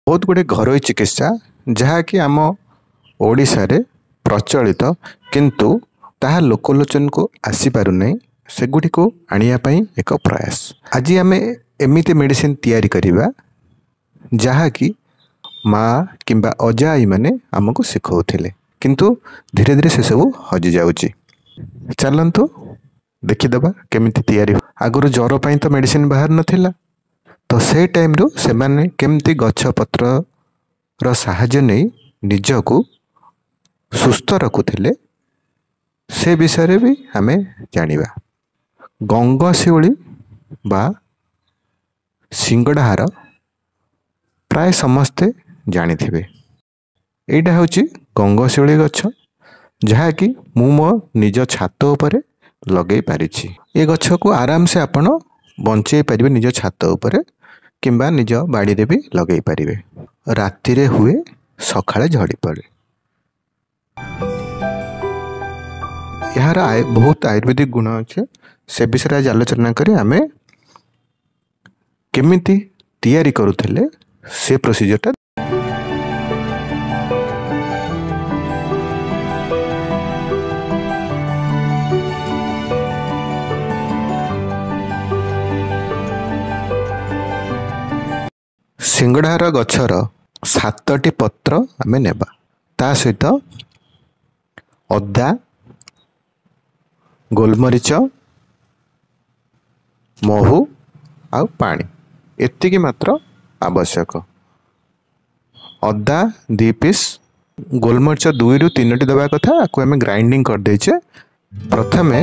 बहुत गुड़े घरोई चिकित्सा जहाँकि आम ओडिशा रे प्रचलित किंतु ताहा लोकलोचन को आसी पारु नहीं सेगुडी को आनिया पई एक प्रयास। आज आम एमिति मेडिसिन तैयारी करिबा जहाँकि माँ किंबा अजा आई माने आमको शिखौथिले किंतु धीरे धीरे से सब हजि जाउची। चलंतु देखिदबा केमिति तैयारी। आगुरु ज्वर पई तो मेडिसिन बाहर नथिला तो से टाइम रो से माने केमिति गछ पत्र रो सहाय्य नै निजको सुस्थ रखुथिले से विषय भी हमें जानिबा। गंगशिउली बा सिंगड़ाहार प्राय समस्ते जानी थिबे। एटा होची गंगशिउली गछ जहाँकि मु मो निज छात उपरे लगे पारिछि। ए गछ को आराम से आपण बंचै परिबे निज छात उपरे किंबा निज बाड़ी रे भी लगे पारिबे। राति रे हुए सखाळे झड़ी पड़े। यार बहुत आयुर्वेदिक गुण अच्छे से विषय आज आलोचना करी आमे केमिति तैयारी करुथिले से प्रोसीजर टा। सिंगड़ार गछर 7टी पत्र आमे नेबा ता सहित अदा गोलमरीच महू आउ पानी एतिकी मात्र आवश्यक। अदा 2 पीस गोलमरीच 2 रु 3टी दबा कथा आकु आमे ग्राइंडिंग कर देछे। प्रथमे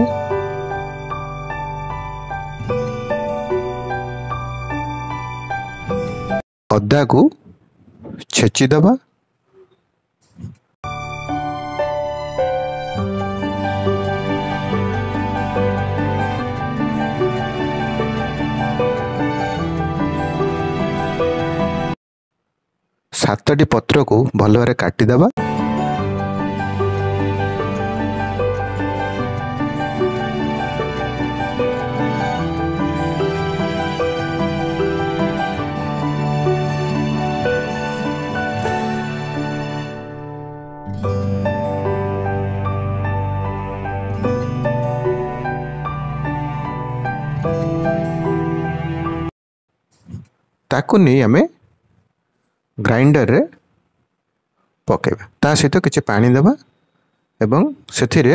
अदा को छेची दबा सातटी पत्र को भल भारे काटी दबा। ताकू नहीं हमें ग्राइंडर रे पकेबा ता सहित किछि पानी देबा एवं सेथिरे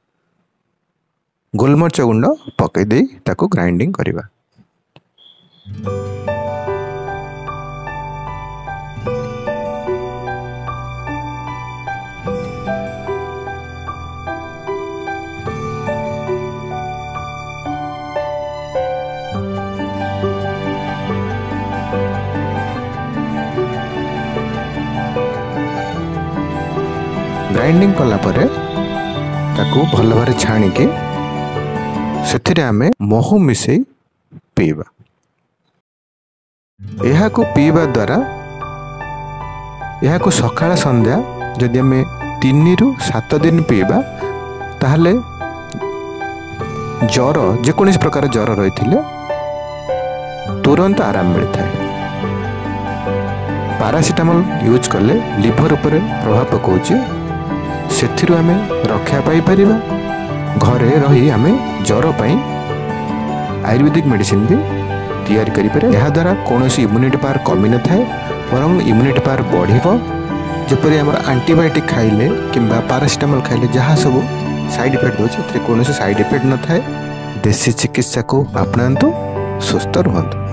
गोलमरीच गुंड पके दे ताकू ग्राइंडिंग करिबा। ग्राइंडिंग कला परे ताकू भल भारे छाणी के सेथिरे आमे महू मिसई पीबा। यहा को पीबा द्वारा यहा को सकाळ संध्या जदि आमे 3 रु 7 दिन पीबा ताहले ज्वर जेकोनिस प्रकार ज्वर रहिथिले तुरंत आराम मिलता है। पैरासिटामोल यूज कले लिवर ऊपर प्रभाव पकाउची सेथिरु आमे रक्षा पाई परिबा। घरे रही आमे ज्वर पाई आयुर्वेदिक मेडिसिन भी तैयारी करि पारे। एहा द्वारा कोनोसी इम्यूनिटी पावर कमी न थाए बरং इम्यूनिटी पावर बढ़िबो। जेपरि हमर एंटीबायोटिक खाइले किंबा पैरासिटामोल खाइले जहाँ सब साइड इफेक्ट होछि कोनोसी साइड इफेक्ट न थाए। देसी चिकित्सा को अपनांतु सुस्थ रहंतु।